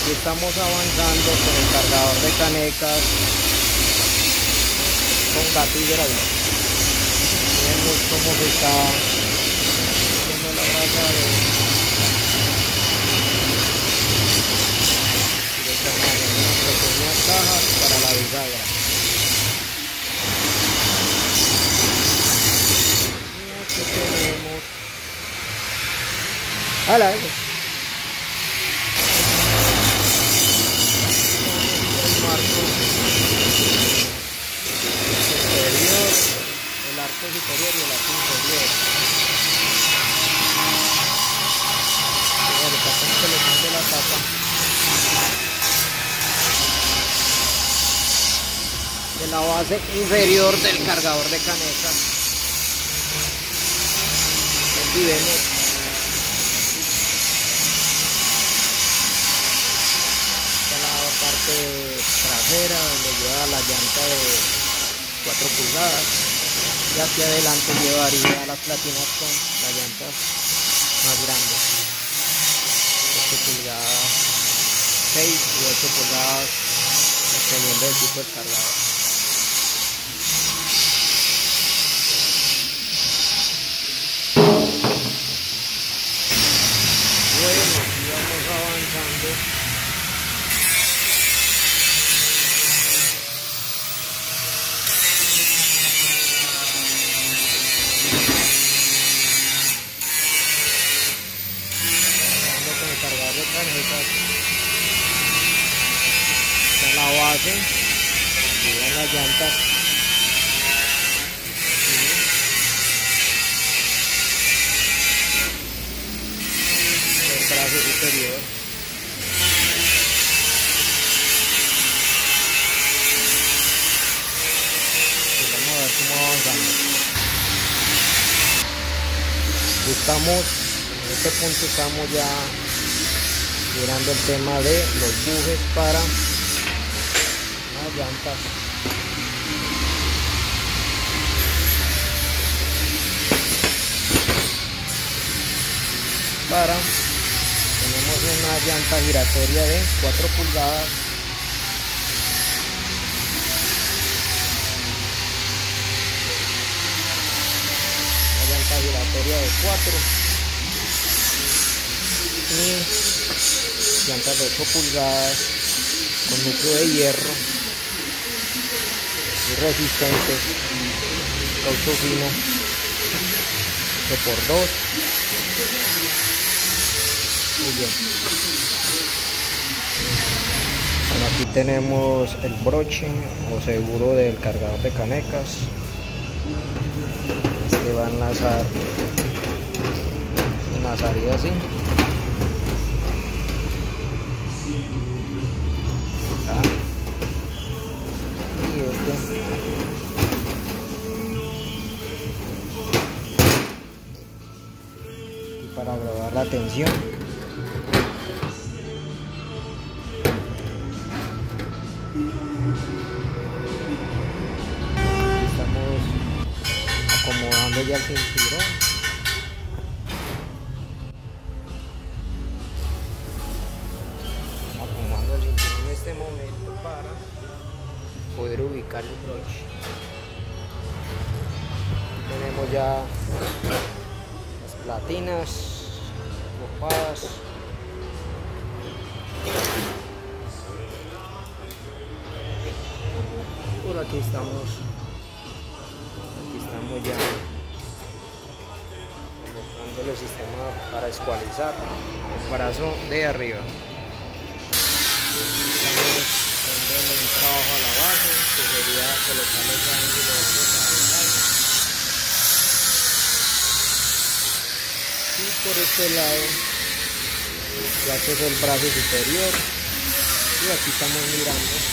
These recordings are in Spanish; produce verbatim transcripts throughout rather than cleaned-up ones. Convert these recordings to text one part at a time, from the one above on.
aquí estamos avanzando con el cargador de canecas con gato y grado. Vemos cómo se está haciendo la abrazadera de esta manera, unas pequeñas cajas para la bisagra. Y aquí tenemos ¡hala! Superior, el arco superior y el arco inferior. Bueno, pasamos que le cambie la tapa de la base inferior del cargador de canecas. Aquí vemos la parte trasera donde lleva la llanta de cuatro pulgadas y hacia adelante llevaría las platinas con las llantas más grandes, ocho pulgadas, seis y ocho pulgadas dependiendo del tipo de cargador. Bueno, aquí vamos avanzando. Con el cargador de canecas en la base y en las llantas el brazo superior. Y vamos a ver cómo avanzamos. Estamos en este punto, estamos ya mirando el tema de los bujes para las llantas. Para tenemos una llanta giratoria de cuatro pulgadas. Una llanta giratoria de cuatro y llantas de ocho pulgadas con núcleo de hierro y resistentes, caucho fino ocho por dos. Muy bien. Bueno, aquí tenemos el broche o seguro del cargador de canecas. Este va a enlazar enlazaría así. Y este y para grabar la tensión. Estamos acomodando ya el cinturón. Acomodando el cinturón en este momento para poder ubicar el broche. Tenemos ya las platinas copadas. Por aquí estamos, aquí estamos ya colocando el sistema para escualizar el brazo de arriba. Estamos haciendo un trabajo a la base, que sería colocarle ese ángulo de trabajar. Y por este lado, ya que es el brazo superior, y aquí estamos mirando.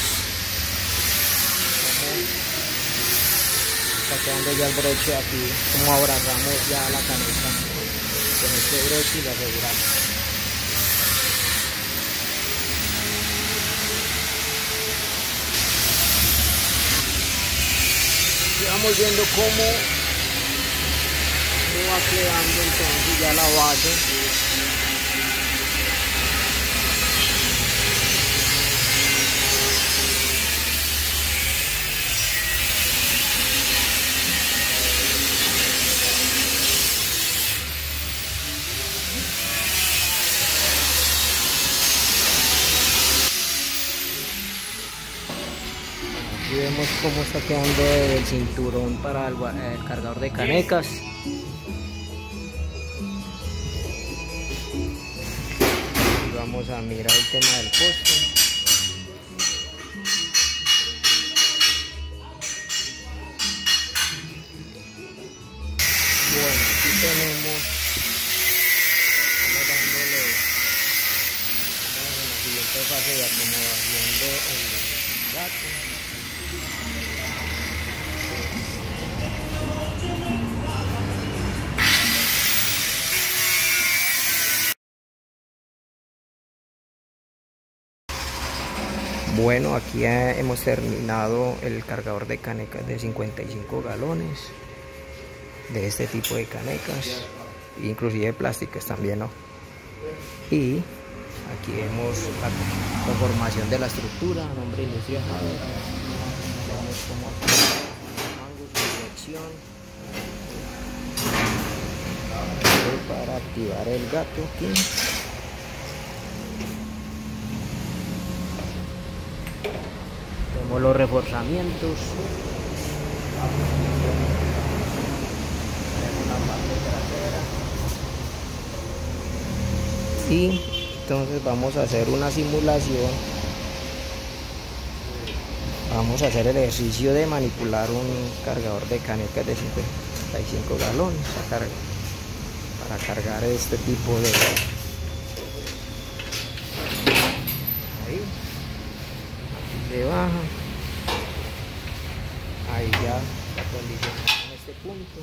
Está quedando ya el broche aquí, como abrazamos ya la caneta con este broche y lo aseguramos. Y vamos viendo cómo se va quedando entonces ya la base. Aquí vemos cómo está quedando el cinturón para el, el cargador de canecas. Y vamos a mirar el tema del poste. Bueno, aquí tenemos, vamos dándole, vamos en la siguiente fase de acomodación del gato. Bueno, aquí hemos terminado el cargador de canecas de cincuenta y cinco galones, de este tipo de canecas, inclusive plásticas también, ¿no? Y aquí vemos la conformación de la estructura, nombre Industria Haber. Vemos cómo ángulo, su dirección. Para activar el gato aquí. Tenemos los reforzamientos. Y entonces vamos a hacer una simulación. Vamos a hacer el ejercicio de manipular un cargador de canecas de cincuenta y cinco galones para, para cargar este tipo de... Ahí se baja, ahí ya la condición en este punto.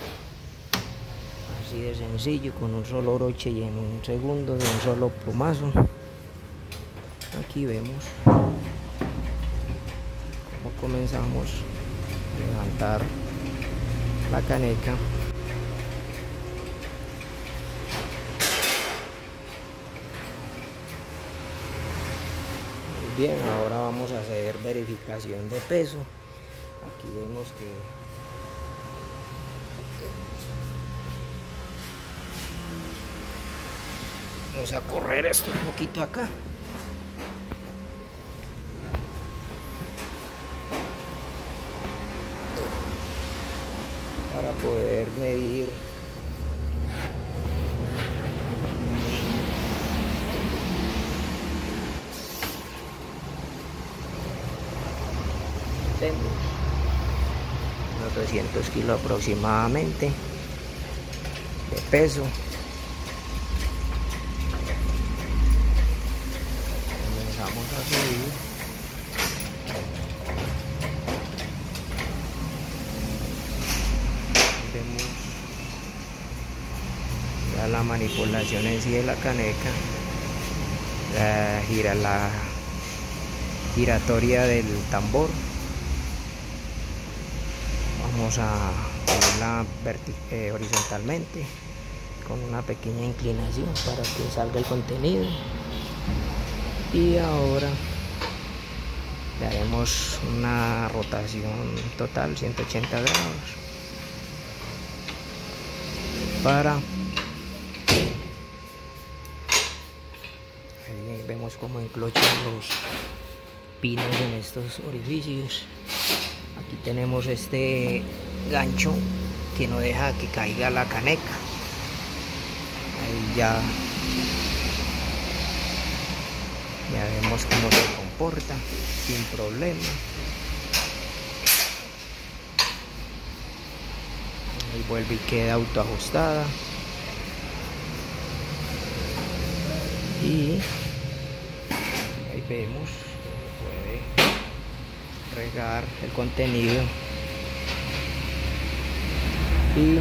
Así de sencillo, con un solo broche y en un segundo, de un solo plumazo. Aquí vemos cómo comenzamos a levantar la caneca. Muy bien, ahora vamos a hacer verificación de peso. Aquí vemos que vamos a correr esto un poquito acá. Para poder medir unos doscientos kilos aproximadamente de peso. Comenzamos a subir. Vemos ya la manipulación en sí de la caneca, la gira la giratoria del tambor. Vamos a ponerla eh, horizontalmente con una pequeña inclinación para que salga el contenido. Y ahora le haremos una rotación total ciento ochenta grados para... Ahí vemos cómo enclochan los pinos en estos orificios. Aquí tenemos este gancho que no deja que caiga la caneca. Ahí ya, ya vemos cómo se comporta sin problema. Ahí vuelve y queda autoajustada. Y ahí vemos que puede regar el contenido y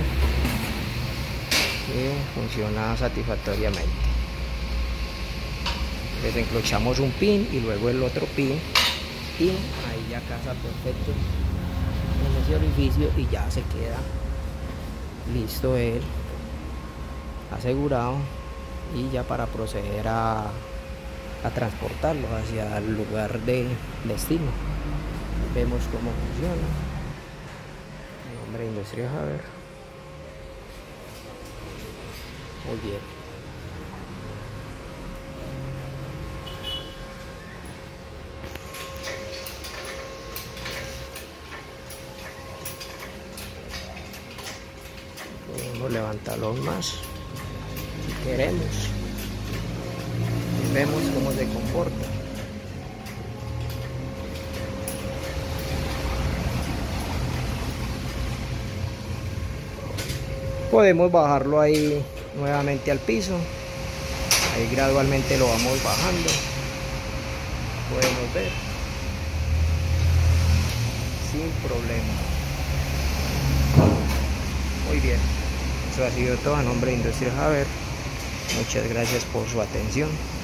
que funciona satisfactoriamente. Desenclochamos un pin y luego el otro pin y ahí ya casa perfecto en ese orificio y ya se queda listo él asegurado, y ya para proceder a, a transportarlo hacia el lugar de destino. Vemos cómo funciona. Nombre Industria Haber. Muy bien. podemos levantarlos más si queremos y vemos cómo se comporta. Podemos bajarlo ahí nuevamente al piso, ahí gradualmente lo vamos bajando, podemos ver sin problema. Muy bien, eso ha sido todo a nombre de Industrias Haber. Muchas gracias por su atención.